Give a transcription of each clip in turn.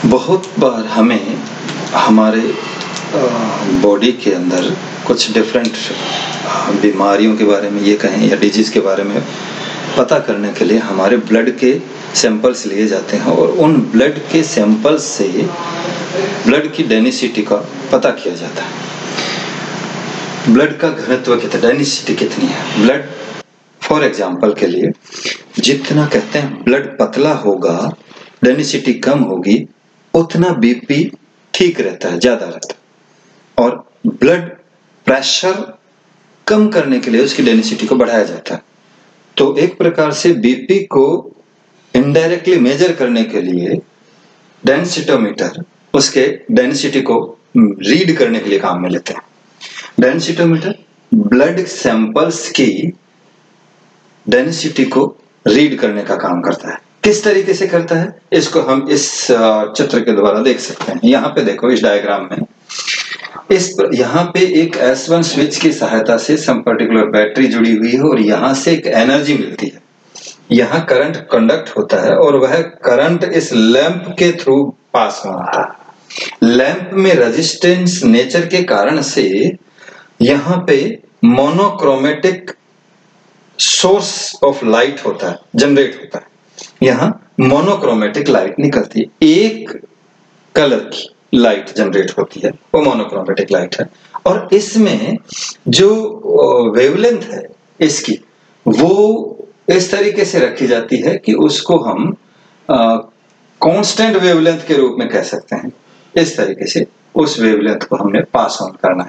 बहुत बार हमें हमारे बॉडी के अंदर कुछ डिफरेंट बीमारियों के बारे में ये कहें या डिजीज़ के बारे में पता करने के लिए हमारे ब्लड के सैंपल्स लिए जाते हैं और उन ब्लड के सैंपल्स से ब्लड की डेंसिटी का पता किया जाता है। ब्लड का घनत्व कितना, डेंसिटी कितनी है। ब्लड फॉर एग्जांपल के लिए जितना कहते हैं ब्लड पतला होगा, डेंसिटी कम होगी, उतना बीपी ठीक रहता है, ज्यादा रहता है। और ब्लड प्रेशर कम करने के लिए उसकी डेंसिटी को बढ़ाया जाता है। तो एक प्रकार से बीपी को इनडायरेक्टली मेजर करने के लिए डेंसिटोमीटर उसके डेंसिटी को रीड करने के लिए काम में लेते हैं। डेंसिटोमीटर ब्लड सैंपल्स की डेंसिटी को रीड करने का काम करता है। किस तरीके से करता है इसको हम इस चित्र के द्वारा देख सकते हैं। यहाँ पे देखो इस डायग्राम में यहाँ पे एक S1 स्विच की सहायता से सम पर्टिकुलर बैटरी जुड़ी हुई है और यहाँ से एक एनर्जी मिलती है। यहाँ करंट कंडक्ट होता है और वह करंट इस लैंप के थ्रू पास होता है। लैंप में रेजिस्टेंस नेचर के कारण से यहाँ पे मोनोक्रोमेटिक सोर्स ऑफ लाइट होता है, जनरेट होता है। यहाँ मोनोक्रोमेटिक लाइट निकलती है, एक कलर की लाइट जनरेट होती है, वो मोनोक्रोमेटिक लाइट है। और इसमें जो वेवलेंथ है इसकी वो इस तरीके से रखी जाती है कि उसको हम कांस्टेंट वेवलेंथ के रूप में कह सकते हैं। इस तरीके से उस वेवलेंथ को हमने पास ऑन करना है।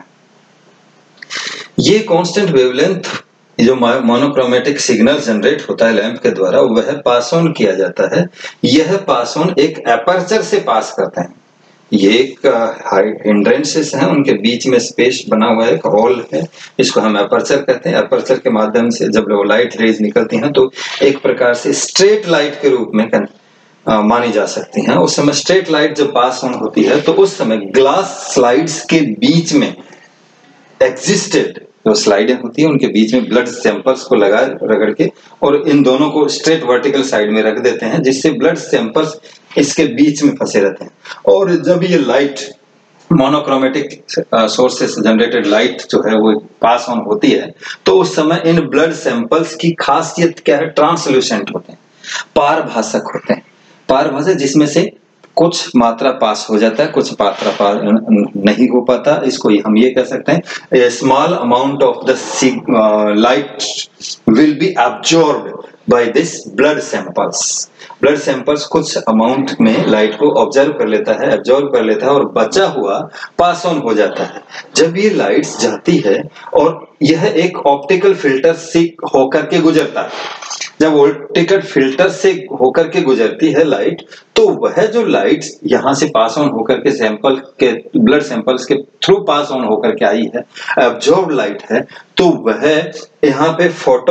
ये कांस्टेंट वेवलेंथ जो मोनोक्रोमेटिक सिग्नल जनरेट होता है लैंप के द्वारा, वह पास ऑन किया जाता है। यह पास ऑन एक एपर्चर से पास करते हैं। ये एक हिंड्रेंसेस हैं, उनके बीच में स्पेस बना हुआ है, एक होल है, इसको हम एपर्चर कहते हैं। एपर्चर के माध्यम से जब वो लाइट रेज निकलती हैं तो एक प्रकार से स्ट्रेट लाइट के रूप में मानी जा सकती हैं। उस समय स्ट्रेट लाइट जब पास ऑन होती है तो उस समय ग्लास स्लाइड्स के बीच में एग्जिस्टेड जो स्लाइडें होती है उनके बीच में ब्लड सैंपल्स को लगा रगड़ के और इन दोनों को स्ट्रेट वर्टिकल साइड में रख देते हैं, जिससे ब्लड सैंपल्स इसके बीच में फंसे रहते हैं। और जब ये light monochromatic sources generated light जो है वो पास ऑन होती है तो उस समय इन ब्लड सैंपल्स की खासियत क्या है, ट्रांसल्यूसेंट होते हैं, पारभासक होते हैं। पारभासक जिसमें से कुछ मात्रा पास हो जाता है, कुछ मात्रा पास नहीं हो पाता। इसको हम ये कह सकते हैं small amount of the light will be absorbed by this blood samples. Blood samples कुछ अमाउंट में लाइट को ऑब्जर्व कर लेता है, एब्जॉर्ब कर लेता है और बचा हुआ पास ऑन हो जाता है। जब ये लाइट्स जाती है और यह एक ऑप्टिकल फिल्टर से होकर के गुजरता है, जब ऑप्टिकल फिल्टर से होकर के गुजरती है लाइट तो वह जो लाइट्स यहाँ से पास ऑन होकर के सैंपल के ब्लड सैंपल्स के थ्रू पास ऑन होकर के आई है, एब्जॉर्ब लाइट है, तो वह यहाँ पे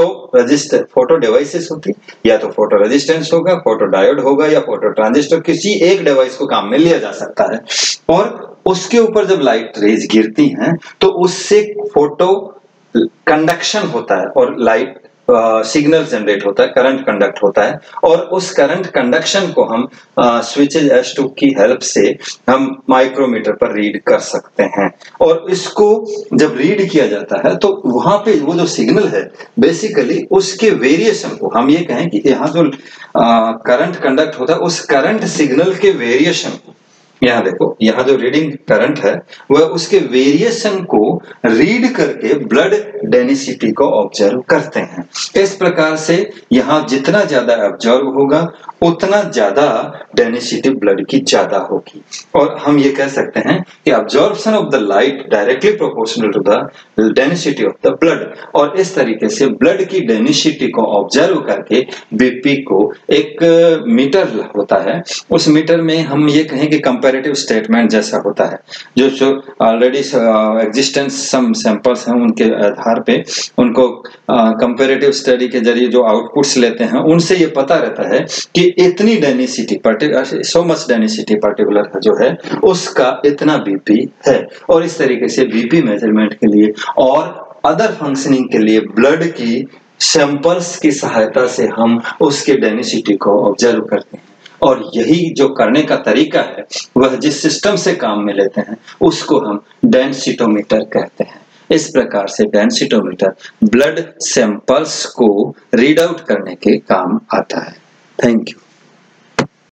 फोटो डिवाइसेस होती, या तो फोटो रेजिस्टेंस होगा, फोटो डायोड होगा या फोटो ट्रांजिस्टर, किसी एक डिवाइस को काम में लिया जा सकता है। और उसके ऊपर जब लाइट रेज गिरती हैं तो उससे फोटो कंडक्शन होता है और लाइट सिग्नल जनरेट होता है, करंट कंडक्ट होता है। और उस करंट कंडक्शन को हम स्विचेज S2 की हेल्प से हम माइक्रोमीटर पर रीड कर सकते हैं। और इसको जब रीड किया जाता है तो वहां पे वो जो सिग्नल है बेसिकली उसके वेरिएशन को हम ये कहें कि यहाँ जो करंट कंडक्ट होता है उस करंट सिग्नल के वेरिएशन को, यहाँ देखो यहाँ जो रीडिंग करंट है वह उसके वेरिएशन को रीड करके ब्लड डेंसिटी को ऑब्जर्व करते हैं। इस प्रकार से यहाँ जितना ज्यादा ऑब्जर्व होगा उतना ज्यादा डेंसिटी ब्लड की ज्यादा होगी। और हम ये कह सकते हैं कि absorption of the light directly proportional to the density of the blood. और इस तरीके से ब्लड की डेंसिटी को ऑब्जर्व करके बीपी को एक मीटर होता है, उस मीटर में हम ये कहें कि कंपैरेटिव स्टेटमेंट जैसा होता है। जो ऑलरेडी एग्जिस्टेंस सम सैंपल्स हैं उनके आधार पे उनको कंपैरेटिव स्टडी के जरिए जो आउटपुट्स लेते हैं उनसे ये पता रहता है कि इतनी density particular, so much density particular जो है उसका इतना बीपी है। और इस तरीके से बीपी मेजरमेंट के लिए और अदर फंक्शनिंग के लिए ब्लड की सैंपल्स की सहायता से हम उसके डेंसिटी को ऑब्जर्व करते हैं। और यही जो करने का तरीका है वह जिस सिस्टम से काम में लेते हैं उसको हम डेंसिटोमीटर कहते हैं। इस प्रकार से डेंसिटोमीटर ब्लड सैंपल्स को रीड आउट करने के काम आता है। Thank you.